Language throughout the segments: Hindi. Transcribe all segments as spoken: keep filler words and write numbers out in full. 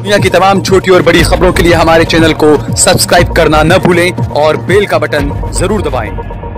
दुनिया की तमाम छोटी और बड़ी खबरों के लिए हमारे चैनल को सब्सक्राइब करना न भूलें और बेल का बटन ज़रूर दबाएं।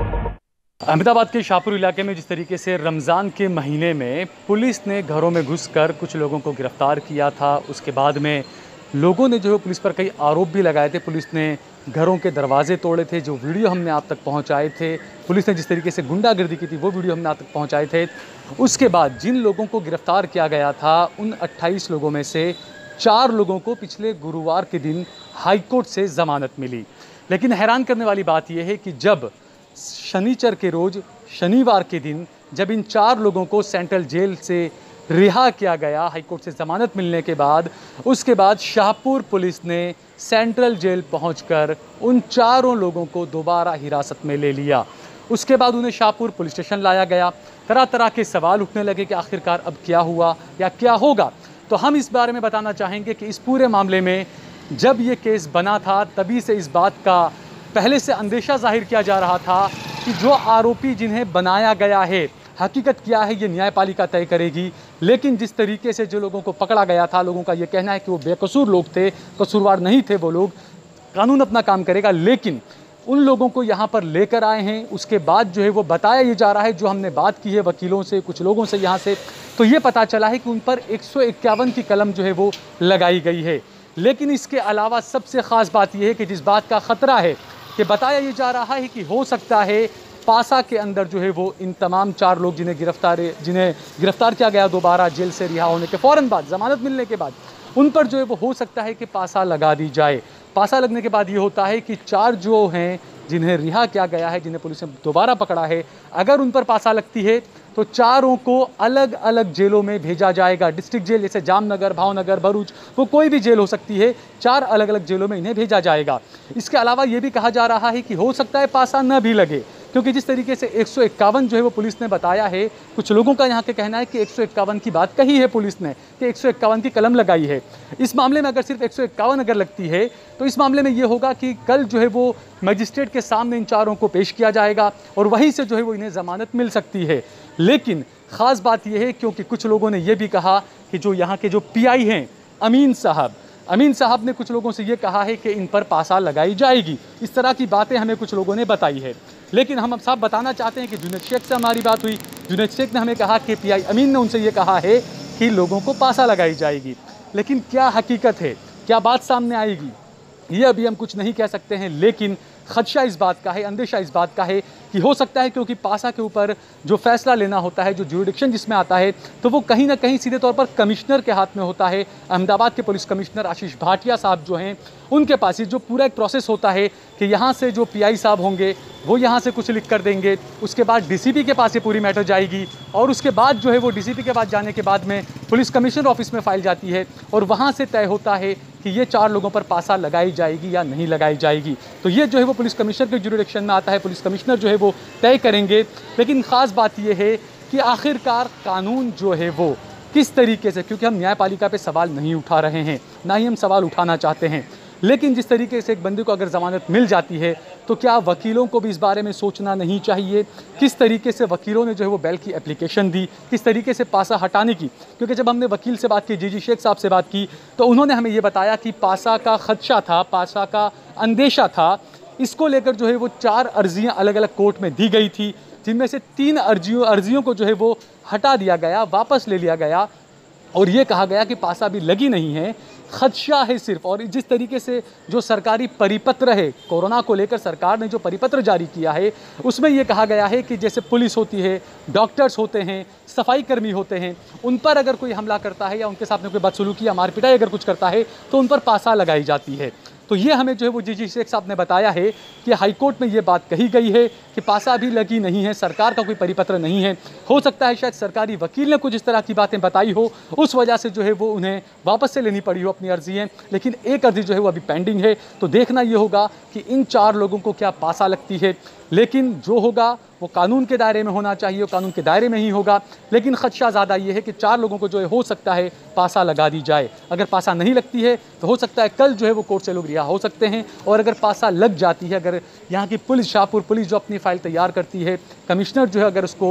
अहमदाबाद के शाहपुर इलाके में जिस तरीके से रमज़ान के महीने में पुलिस ने घरों में घुसकर कुछ लोगों को गिरफ्तार किया था, उसके बाद में लोगों ने जो है पुलिस पर कई आरोप भी लगाए थे। पुलिस ने घरों के दरवाजे तोड़े थे, जो वीडियो हमने आप तक पहुंचाए थे। पुलिस ने जिस तरीके से गुंडागर्दी की थी वो वीडियो हमने आप तक पहुंचाए थे। उसके बाद जिन लोगों को गिरफ्तार किया गया था उन अट्ठाईस लोगों में से चार लोगों को पिछले गुरुवार के दिन हाईकोर्ट से ज़मानत मिली। लेकिन हैरान करने वाली बात यह है कि जब शनिचर के रोज़ शनिवार के दिन जब इन चार लोगों को सेंट्रल जेल से रिहा किया गया हाईकोर्ट से ज़मानत मिलने के बाद, उसके बाद शाहपुर पुलिस ने सेंट्रल जेल पहुंचकर उन चारों लोगों को दोबारा हिरासत में ले लिया। उसके बाद उन्हें शाहपुर पुलिस स्टेशन लाया गया। तरह तरह के सवाल उठने लगे कि आखिरकार अब क्या हुआ या क्या होगा। तो हम इस बारे में बताना चाहेंगे कि इस पूरे मामले में जब ये केस बना था तभी से इस बात का पहले से अंदेशा जाहिर किया जा रहा था कि जो आरोपी जिन्हें बनाया गया है हकीकत क्या है ये न्यायपालिका तय करेगी। लेकिन जिस तरीके से जो लोगों को पकड़ा गया था, लोगों का ये कहना है कि वो बेकसूर लोग थे, कसूरवार नहीं थे वो लोग, कानून अपना काम करेगा। लेकिन उन लोगों को यहाँ पर लेकर आए हैं, उसके बाद जो है वो बताया ये जा रहा है, जो हमने बात की है वकीलों से, कुछ लोगों से यहाँ से, तो ये पता चला है कि उन पर एक सौ इक्यावन की कलम जो है वो लगाई गई है। लेकिन इसके अलावा सबसे ख़ास बात यह है कि जिस बात का ख़तरा है कि बताया ये जा रहा है कि हो सकता है पासा के अंदर जो है वो इन तमाम चार लोग जिन्हें गिरफ्तार जिन्हें गिरफ्तार किया गया दोबारा जेल से रिहा होने के फ़ौरन बाद, ज़मानत मिलने के बाद, उन पर जो है वो हो सकता है कि पासा लगा दी जाए। पासा लगने के बाद ये होता है कि चार जो हैं जिन्हें रिहा किया गया है, जिन्हें पुलिस ने दोबारा पकड़ा है, अगर उन पर पासा लगती है तो चारों को अलग अलग जेलों में भेजा जाएगा। डिस्ट्रिक्ट जेल जैसे जामनगर, भावनगर, भरूच, वो कोई भी जेल हो सकती है, चार अलग अलग जेलों में इन्हें भेजा जाएगा। इसके अलावा ये भी कहा जा रहा है कि हो सकता है पासा न भी लगे, क्योंकि जिस तरीके से एक सौ इक्यावन जो है वो पुलिस ने बताया है, कुछ लोगों का यहाँ के कहना है कि एक सौ इक्यावन की बात कही है पुलिस ने कि एक सौ इक्यावन की कलम लगाई है। इस मामले में अगर सिर्फ एक सौ इक्यावन अगर लगती है तो इस मामले में ये होगा कि कल जो है वो मजिस्ट्रेट के सामने इन चारों को पेश किया जाएगा और वहीं से जो है वो इन्हें ज़मानत मिल सकती है। लेकिन ख़ास बात यह है क्योंकि कुछ लोगों ने यह भी कहा कि जो यहाँ के जो पी आई हैं अमीन साहब अमीन साहब ने कुछ लोगों से ये कहा है कि इन पर पासा लगाई जाएगी। इस तरह की बातें हमें कुछ लोगों ने बताई है। लेकिन हम अब साफ बताना चाहते हैं कि जुनैद शेख से हमारी बात हुई। जुनैद शेख ने हमें कहा कि पी आई अमीन ने उनसे ये कहा है कि लोगों को पासा लगाई जाएगी। लेकिन क्या हकीकत है, क्या बात सामने आएगी, ये अभी हम कुछ नहीं कह सकते हैं। लेकिन खदशा इस बात का है, अंदेशा इस बात का है कि हो सकता है क्योंकि पासा के ऊपर जो फैसला लेना होता है, जो ज्यूरिडिक्शन जिसमें आता है, तो वो कहीं ना कहीं सीधे तौर पर कमिश्नर के हाथ में होता है। अहमदाबाद के पुलिस कमिश्नर आशीष भाटिया साहब जो हैं उनके पास ही जो पूरा एक प्रोसेस होता है कि यहाँ से जो पी आई साहब होंगे वो यहाँ से कुछ लिख कर देंगे, उसके बाद डी सी पी के पास ये पूरी मैटर जाएगी और उसके बाद जो है वो डी सी पी के पास जाने के बाद में पुलिस कमिश्नर ऑफिस में फाइल जाती है और वहाँ से तय होता है कि ये चार लोगों पर पासा लगाई जाएगी या नहीं लगाई जाएगी। तो ये जो है वो पुलिस कमिश्नर के ज्यूरिडिक्शन में आता है, पुलिस कमिश्नर जो है वो तय करेंगे। लेकिन ख़ास बात ये है कि आखिरकार कानून जो है वो किस तरीके से, क्योंकि हम न्यायपालिका पे सवाल नहीं उठा रहे हैं, ना ही हम सवाल उठाना चाहते हैं, लेकिन जिस तरीके से एक बंदे को अगर ज़मानत मिल जाती है तो क्या वकीलों को भी इस बारे में सोचना नहीं चाहिए? किस तरीके से वकीलों ने जो है वो बेल की एप्लीकेशन दी, किस तरीके से पासा हटाने की, क्योंकि जब हमने वकील से बात की, जी जी शेख साहब से बात की, तो उन्होंने हमें ये बताया कि पासा का खदशा था, पासा का अंदेशा था। इसको लेकर जो है वो चार अर्जियाँ अलग अलग कोर्ट में दी गई थी, जिनमें से तीन अर्जियों अर्जियों को जो है वो हटा दिया गया, वापस ले लिया गया और ये कहा गया कि पासा भी लगी नहीं है, खदशा है सिर्फ। और जिस तरीके से जो सरकारी परिपत्र है कोरोना को लेकर, सरकार ने जो परिपत्र जारी किया है उसमें ये कहा गया है कि जैसे पुलिस होती है, डॉक्टर्स होते हैं, सफाई कर्मी होते हैं, उन पर अगर कोई हमला करता है या उनके साथ में कोई बदसलूकी या मारपिटाई अगर कुछ करता है तो उन पर पासा लगाई जाती है। तो ये हमें जो है वो जी जी शेख साहब ने बताया है कि हाईकोर्ट में ये बात कही गई है कि पासा अभी लगी नहीं है, सरकार का कोई परिपत्र नहीं है। हो सकता है शायद सरकारी वकील ने कुछ इस तरह की बातें बताई हो, उस वजह से जो है वो उन्हें वापस से लेनी पड़ी हो अपनी अर्जियाँ। लेकिन एक अर्जी जो है वो अभी पेंडिंग है, तो देखना ये होगा कि इन चार लोगों को क्या पासा लगती है। लेकिन जो होगा वो कानून के दायरे में होना चाहिए, कानून के दायरे में ही होगा। लेकिन खदशा ज़्यादा ये है कि चार लोगों को जो है हो सकता है पासा लगा दी जाए। अगर पासा नहीं लगती है तो हो सकता है कल जो है वो कोर्ट से लोग रिहा हो सकते हैं, और अगर पासा लग जाती है, अगर यहाँ की पुलिस, शाहपुर पुलिस जो अपनी फ़ाइल तैयार करती है, कमिश्नर जो है अगर उसको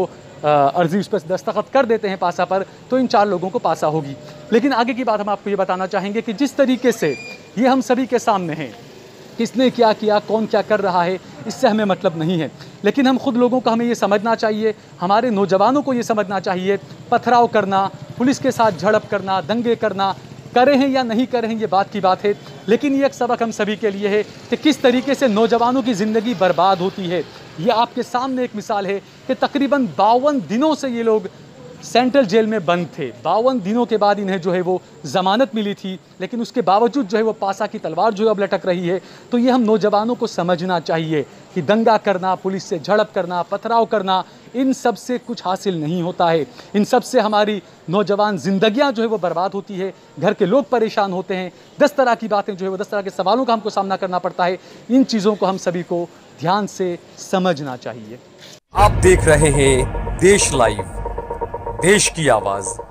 अर्जी उस पर दस्तखत कर देते हैं पासा पर, तो इन चार लोगों को पासा होगी। लेकिन आगे की बात हम आपको ये बताना चाहेंगे कि जिस तरीके से ये हम सभी के सामने हैं, किसने क्या किया, कौन क्या कर रहा है, इससे हमें मतलब नहीं है। लेकिन हम खुद लोगों को हमें ये समझना चाहिए, हमारे नौजवानों को ये समझना चाहिए, पथराव करना, पुलिस के साथ झड़प करना, दंगे करना, करें हैं या नहीं करें हैं ये बात की बात है, लेकिन ये एक सबक हम सभी के लिए है कि किस तरीके से नौजवानों की ज़िंदगी बर्बाद होती है। ये आपके सामने एक मिसाल है कि तकरीबन बावन दिनों से ये लोग सेंट्रल जेल में बंद थे। बावन दिनों के बाद इन्हें जो है वो ज़मानत मिली थी, लेकिन उसके बावजूद जो है वो पासा की तलवार जो है अब लटक रही है। तो ये हम नौजवानों को समझना चाहिए कि दंगा करना, पुलिस से झड़प करना, पथराव करना, इन सब से कुछ हासिल नहीं होता है। इन सब से हमारी नौजवान ज़िंदगियां जो है वो बर्बाद होती है, घर के लोग परेशान होते हैं, दस तरह की बातें जो है वो दस तरह के सवालों का हमको सामना करना पड़ता है। इन चीज़ों को हम सभी को ध्यान से समझना चाहिए। आप देख रहे हैं देश लाइव, देश की आवाज़।